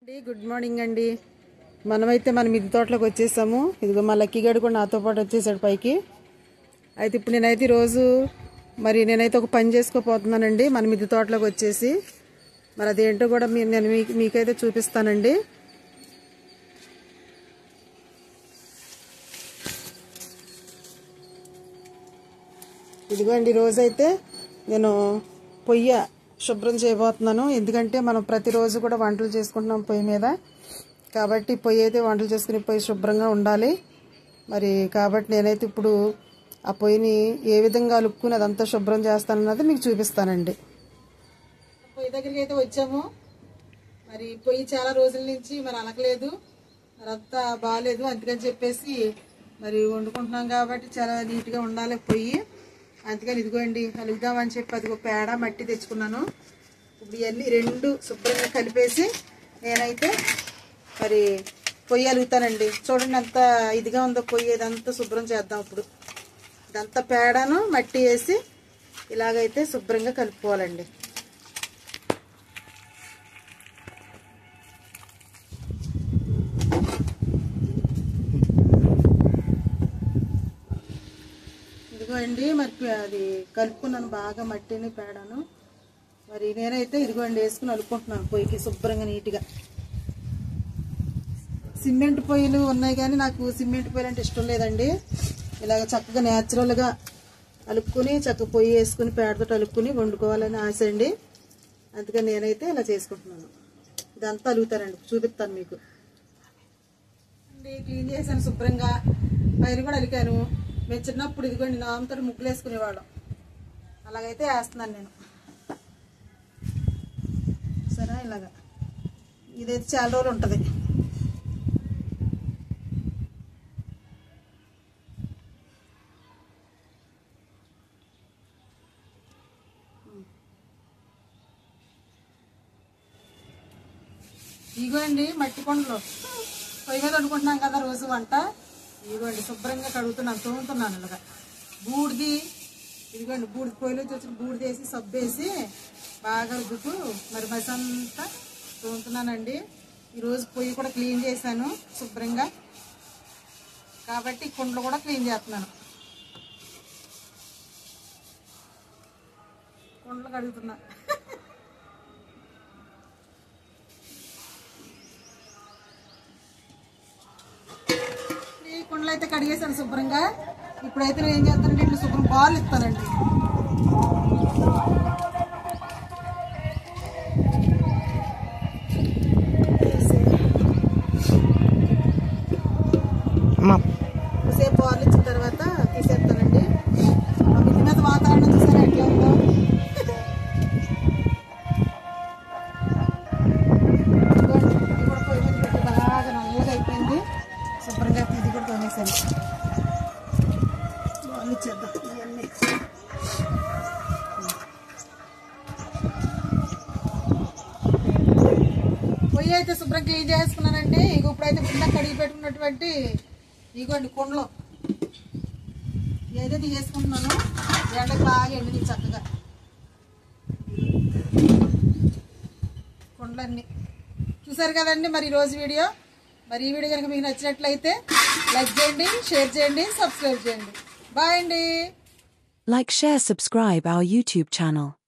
Good morning అండి. మనమైతే మన మిద్దె తోటలోకి వచ్చేసాము. ఇదిగో మా లక్కీగాడు కూడా నాతో పాటు వచ్చేసాడు పైకి. అయితే ఇప్పుడు నేనైతే ఈరోజు నేనైతే ఒక పని చేసుకోపోతున్నానండి మన మిద్దె తోటలోకి వచ్చేసి. మరి అదేంటో కూడా నేను మీకైతే చూపిస్తానండి. ఇదిగోండి ఈరోజైతే నేను పొయ్యి శుభ్రం చేయబోతున్నాను. ఎందుకంటే మనం ప్రతిరోజు కూడా వంటలు చేసుకుంటున్నాం పొయ్యి మీద, కాబట్టి పొయ్యి అయితే వంటలు చేసుకునే పొయ్యి శుభ్రంగా ఉండాలి. కాబట్టి నేనైతే ఇప్పుడు ఆ పొయ్యిని ఏ విధంగా అలుపుకుని అదంతా శుభ్రం చేస్తానన్నది మీకు చూపిస్తానండి. పొయ్యి దగ్గరికి అయితే వచ్చాము. పొయ్యి చాలా రోజుల నుంచి అలకలేదు, అంతా బాగాలేదు. అందుకని చెప్పేసి వండుకుంటున్నాం కాబట్టి చాలా నీట్గా ఉండాలి పొయ్యి. అందుకని ఇదిగోండి అలుగుదామని చెప్పి అదిగో పేడ మట్టి తెచ్చుకున్నాను. ఇప్పుడు ఇవన్నీ రెండు శుభ్రంగా కలిపేసి నేనైతే పొయ్యి అలుగుతానండి. చూడండి ఎంత ఇదిగా ఉందో పొయ్యి, ఇదంతా శుభ్రం చేద్దాం. ఇప్పుడు ఇదంతా పేడను మట్టి వేసి ఇలాగైతే శుభ్రంగా కలుపుకోవాలండి. ఇదిగోండి అది కలుపుకున్నాను బాగా మట్టిని పేడాను. నేనైతే ఇదిగోండి వేసుకుని అలుపుకుంటున్నాను పొయ్యికి శుభ్రంగా నీట్గా. సిమెంట్ పొయ్యిలు ఉన్నాయి కానీ నాకు సిమెంట్ పొయ్యిలు అంటే ఇష్టం లేదండి. ఇలాగ చక్కగా న్యాచురల్గా అలుపుకుని చక్కగా పొయ్యి వేసుకుని పేడతో అలుపుకుని వండుకోవాలని ఆశ అండి. అందుకని నేనైతే ఇలా చేసుకుంటున్నాను. ఇదంతా అలుగుతానండి, చూపిస్తాను మీకు. క్లీన్ చేశాను శుభ్రంగా, పైన కూడా అలికాను. మేము చిన్నప్పుడు ఇదిగోండి నామతో ముగ్గులు వేసుకునేవాళ్ళం, అలాగైతే వేస్తున్నాను నేను. సరే ఇలాగా ఇదైతే చాలా రోజులు ఉంటుంది. ఇదిగోండి మట్టి కొండలు పొయ్యి మీద వండుకుంటున్నాం కదా రోజు వంట. ఇదిగోండి శుభ్రంగా కడుగుతున్నాను, తోముతున్నాను ఇలాగా. బూడిది ఇదిగోండి బూడిది పొయ్యిలో వచ్చిన బూడిది వేసి సబ్బేసి బాగా రుద్దుతూ మసంతా తోముతున్నానండి. ఈరోజు పొయ్యి కూడా క్లీన్ చేశాను శుభ్రంగా, కాబట్టి కుండలు కూడా క్లీన్ చేస్తున్నాను. కుండలు కడుగుతున్నా. కుండలు అయితే కడిగేసాను శుభ్రంగా. ఇప్పుడైతే నేను ఏం చేస్తానంటే ఇట్లా శుభ్రం బాల్ ఇస్తానండి. సేపు బాల్ ఇచ్చిన తర్వాత తీసేస్తానండి. ఇంటి మీద వాతావరణం చూసారా ఎట్లా ఉందో. ఇది కూడా పొయ్యి మీద పెట్టి బాగా నల్లగా అయిపోయింది. శుభ్రంగా ఇది కూడా తోమేసాను. బాల్ ఇచ్చేద్దాం ఇవన్నీ. పొయ్యి అయితే శుభ్రం క్లీన్ చేసుకున్నానండి. ఇప్పుడైతే కింద కడిగి పెట్టుకున్నటువంటి ఇగోండి కుండలు ఏదైతే తీసుకుంటున్నాను. ఎండకి బాగా ఎండిని చక్కగా కుండలన్నీ చూసారు కదండి. ఈరోజు వీడియో ఈ వీడియో కనుక మీకు నచ్చినట్లయితే లైక్ చేయండి, షేర్ చేయండి, సబ్స్క్రైబ్ చేయండి. బాయ్ అండి. Like, share, subscribe our YouTube channel.